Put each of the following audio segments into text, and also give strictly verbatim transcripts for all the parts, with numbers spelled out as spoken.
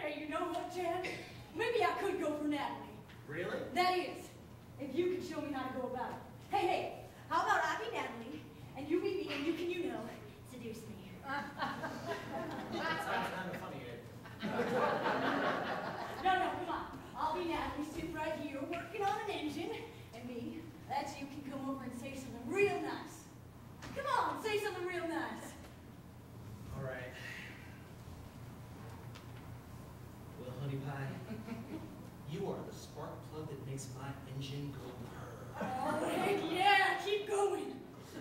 Hey, you know what, Jan? Maybe I could go for Natalie. Really? That is, if you could show me how to go about it. Hey, hey, how about I be Natalie, and you be me, and you can, you know, seduce me. That sounds kind of funny, Ed. No, no, come on. I'll be Natalie, sit right here, working on an engine, and me, that's you, can come over and say something real nice. Come on, say something real nice. All right. Well, honey pie, you are the spark plug that makes my engine go purr. Oh, heck yeah, keep going.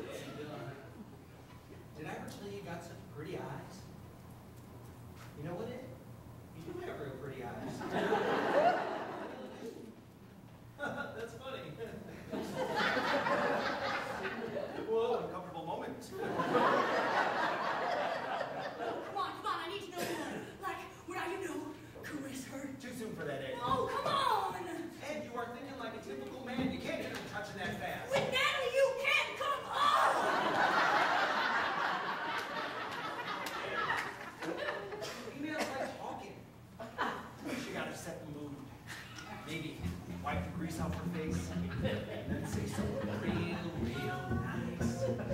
Did I ever tell you you got such pretty eyes? You know what, Ed? You do have real pretty eyes. That's funny. Whoa, uncomfortable moment. Come on, come on, I need to know more. Like, what I, you know, caress her. Too soon for that, Ed. Oh, come on! Ed, you are thinking like a typical man. You can't get him touching that fast. With Natalie, you can't! Come on! Females like talking. She gotta set the mood. Maybe wipe the grease off her face, and then say something real, real nice.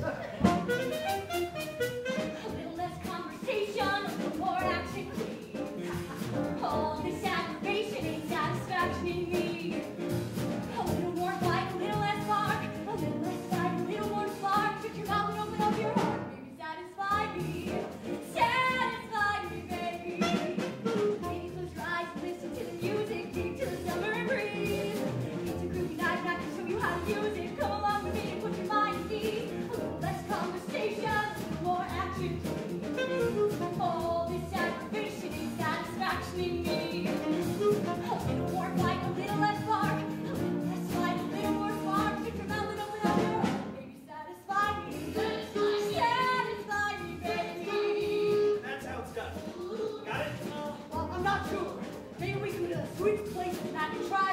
A little less conversation, a little more action, please. All this aggravation ain't satisfaction in me. A little more fight, a little less spark. A little less fight, a little more spark. Shut your mouth and open up your heart, baby. Satisfy me. Satisfy me, baby. Baby, close your eyes and listen to the music. Dig to the summer breeze. It's a groovy night and I can show you how to use it. Come along with me and put your mind at ease. A little less conversation, a little more action, please. All this aggravation ain't satisfaction in me. A little more fight, a little less spark. A little less fight, a little more spark. Shut your mouth and open up your heart, baby. Satisfy me. Satisfy me, baby. That's how it's done. Got it? Well, I'm not sure. Maybe we can uh, switch places and I can try